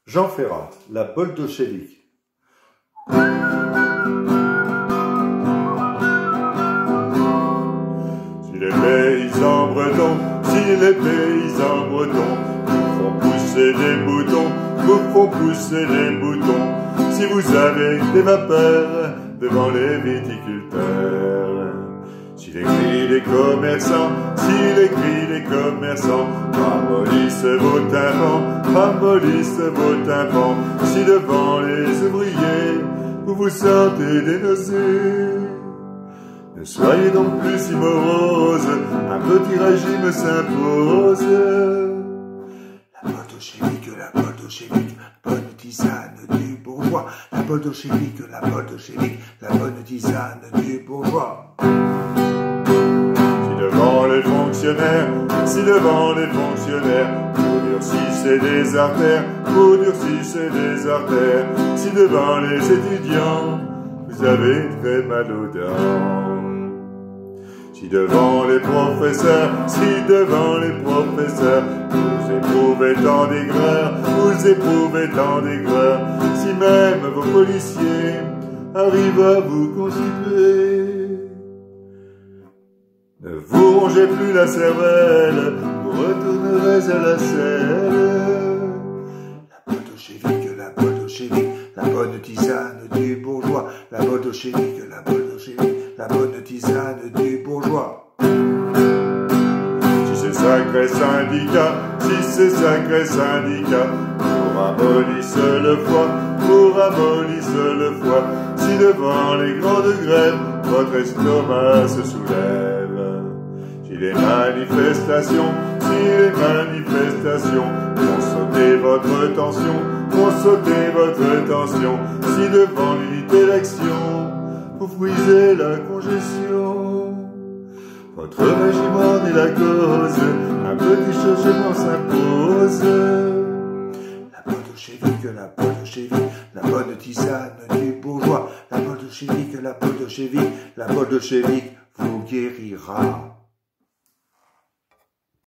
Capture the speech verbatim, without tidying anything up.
Jean Ferrat, la bolchevique. Si les paysans bretons, si les paysans bretons vous font pousser des boutons, vous font pousser des boutons, si vous avez des vapeurs devant les viticulteurs, si les cris des commerçants, si les cris des commerçants ramollissent vos tympans, ramollissent vos tympans, si devant les ouvriers vous vous sentez des nausées, ne soyez donc plus si morose, un petit régime s'impose. La bolchevique, la bolchevique, bonne tisane du bourgeois. La bolchevique, la bolchevique, la bonne tisane du bourgeois. Si devant les fonctionnaires, si devant les fonctionnaires, vous durcissez des artères, vous durcissez des artères, si devant les étudiants, vous avez très mal aux dents. Si devant les professeurs, si devant les professeurs, vous éprouvez tant d'aigreur, vous éprouvez tant d'aigreur, si même vos policiers arrivent à vous constituer, ne vous rongez plus la cervelle, vous retournerez à la selle. La bolchevique, la bolchevique, la bonne tisane du bourgeois. La bolchevique, la bolchevique, la bonne tisane du bourgeois. Si ces sacrés syndicats, si ces sacrés syndicats vous ramollissent le foie, vous ramollissent le foie, si devant les grandes grèves votre estomac se soulève, si les manifestations, si les manifestations font sauter votre tension, font sauter votre tension, si devant l'unité d'action vous frisez la congestion, votre régiment est la cause, un petit changement s'impose. La bolchevique, la bolchevique, la bonne tisane du bourgeois. La bolchevique, la bolchevique, la bolchevique vous guérira.